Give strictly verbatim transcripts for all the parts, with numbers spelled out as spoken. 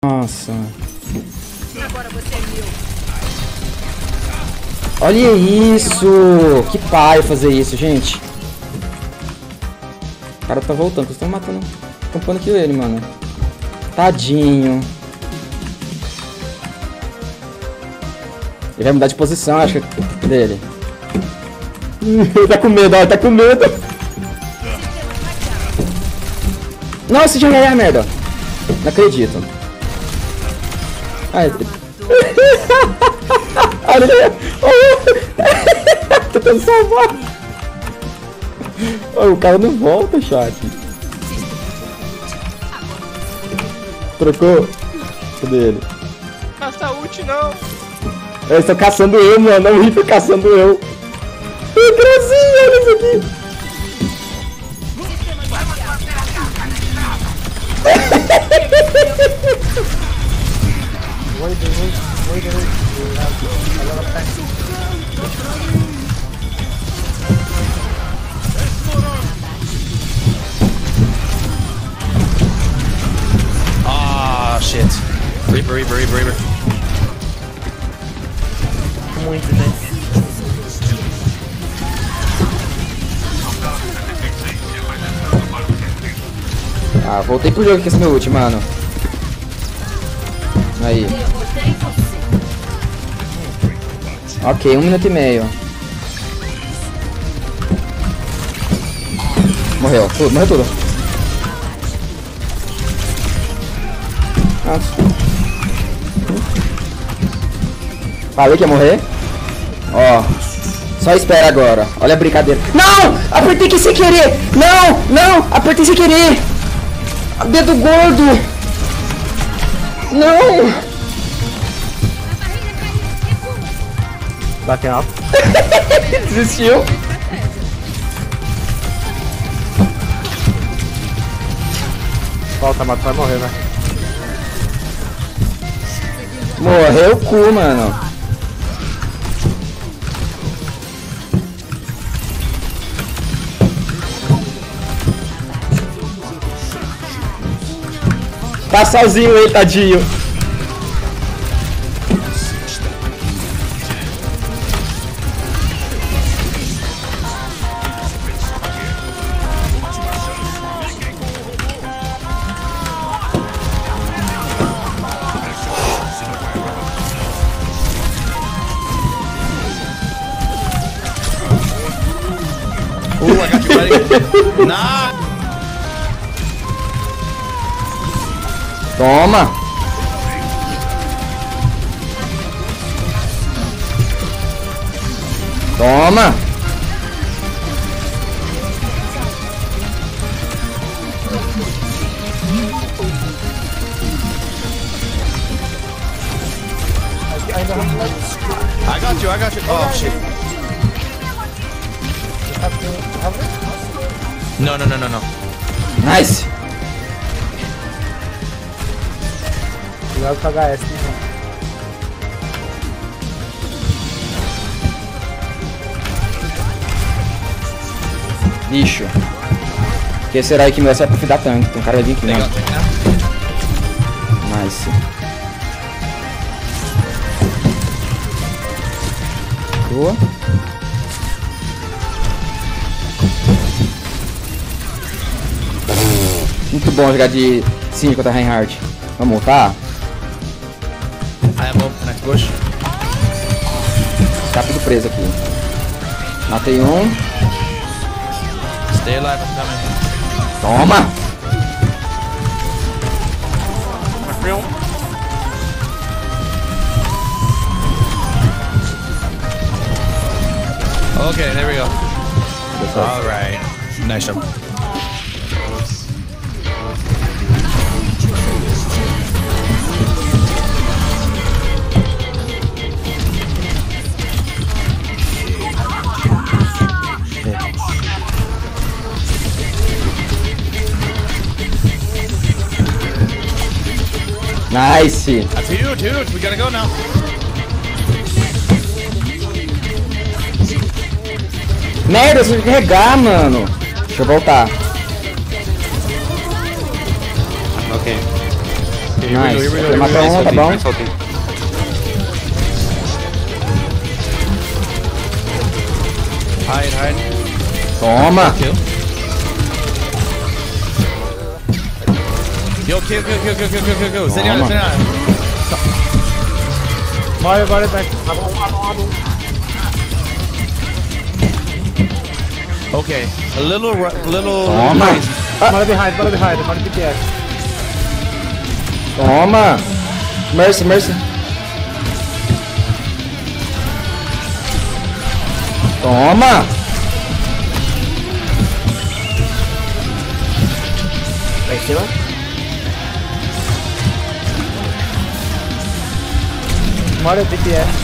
Nossa. Agora você é meu. Olha isso! Que paia fazer isso, gente. O cara tá voltando, vocês estão matando. Estão pondo aqui ele, mano. Tadinho. Ele vai mudar de posição, acho que dele. Ele tá com medo, ó, ele tá com medo. Nossa, já é, merda. Não acredito. Ai, olha ele. Tô tentando salvar. Oh, o cara não volta, chat. Trocou? Cadê ele? Caça ult não! Eles estão caçando eu, mano. O Reaper caçando eu. Que gracinha, olha isso aqui. Ah, shit. Reaper, Reaper, Reaper, Reaper. Muito, né? Ah, voltei pro jogo com esse meu ult, mano. Aí. Ok, um minuto e meio. Morreu, tudo, morreu tudo. Nossa. Falei que ia morrer. Ó. Só espera agora. Olha a brincadeira. Não! Apertei aqui sem querer! Não! Não! Apertei sem querer! Dedo gordo! Não! Bate alto. Desistiu. Volta, mata, vai morrer, né? Morreu o cu, mano. Tá sozinho ele, tadinho. Ooh, I got you, buddy. Nah. Toma. Toma. I got you, I got you. Oh, shit. No, no, no, no, no. Nice. Cuidado com a H S, né? Lixo. Que será aí que me vai ser pra fidar tanque? Tem um cara ali aqui, Legal, né? né? Nice. Boa. Muito bom jogar de cinco contra Reinhardt. Vamos voltar? I am up, next push. Tá tudo preso aqui. Matei um. Stay alive, I'm coming. Toma! Okay, there we go. Alright. Nice job. Nice! That's huge, huge. We gotta go now. Merda, eu preciso carregar, mano. Deixa eu voltar. Okay. Okay, here we go, here we go. Ele matou um, tá bom? Nice ulti. Hide, hide. Toma! Kill. Yo, kill, kill, kill, kill, kill, kill, kill, kill. Zenial, Toma. Zenial. Morre agora, tá aqui. Tá bom, tá bom, tá bom. Okay, a little, ru- little. Toma! Bora behind, bora behind, bora B T S. Toma! Mercy, Mercy. Toma! Tá em cima? Bora B T S.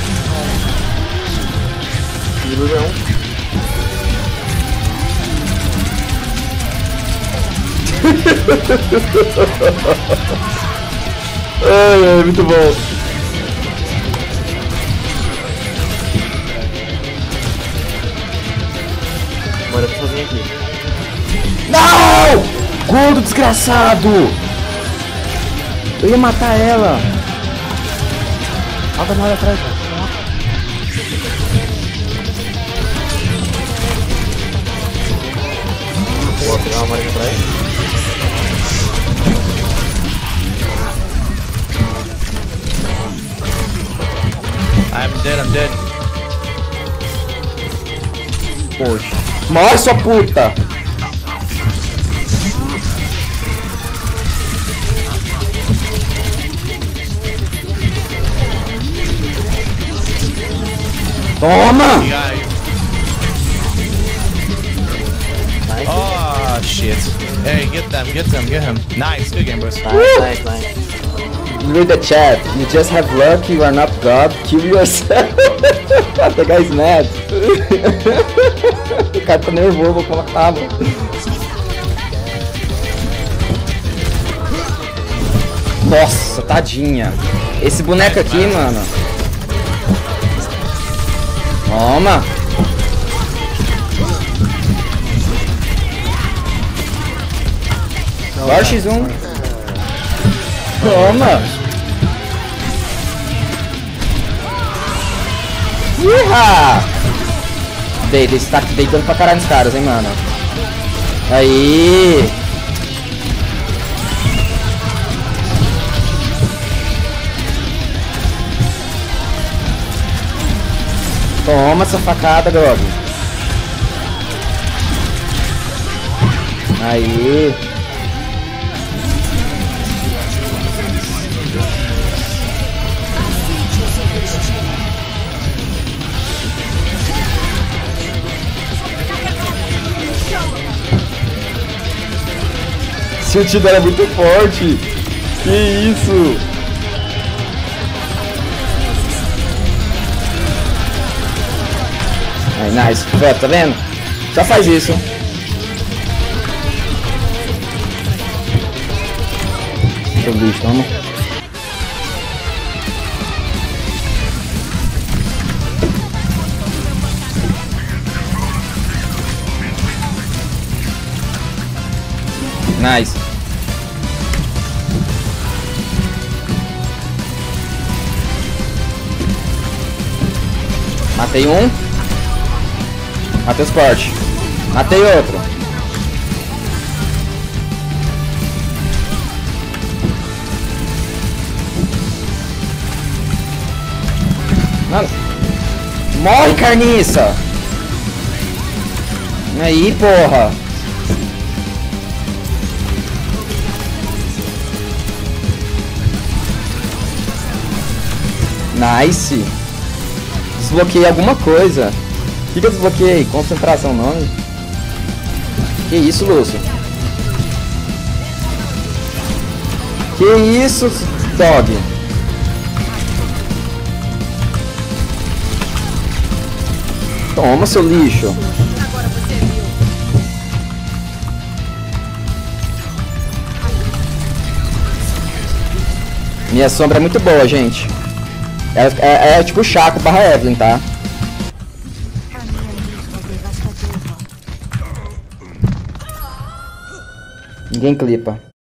Vira um. Ai, ai, muito bom. Bora sozinho aqui. Não! Gordo desgraçado! Eu ia matar ela. Alta mais atrás, velho. Vou pegar uma marinha pra ele. I'm dead, I'm dead. Poxa. Morre, sua puta! Toma! You got it. Oh shit. Hey, get them, get them, get him. Nice, good game, boys. Nice, nice, nice. Read the chat. You just have luck, you are not God. Kill yourself. The guy's mad. O cara tá nervoso, vou colocar, mano. Nossa, tadinha. Esse boneco aqui, mano. Toma. Bora X um. Toma. Iha! Deita, esse tá deitando pra caralho nos caras, hein, mano. Aí. Toma essa facada, Grog. Aí. Esse ult dela é muito forte. Que isso? Aí, nice. Pô, tá vendo? Já faz isso. Deixa eu bicho, vamos. Nice. Matei um. Matei os cortes. Matei outro. Mano. Morre, carniça. Aí, porra. Nice. Desbloqueei alguma coisa. O que, que eu desbloqueei? Concentração, nome? Que isso, Lúcio? Que isso, dog? Toma, seu lixo. Agora você viu. Minha sombra é muito boa, gente. É, é, é tipo Chaco barra Evelyn, tá? Ninguém clipa.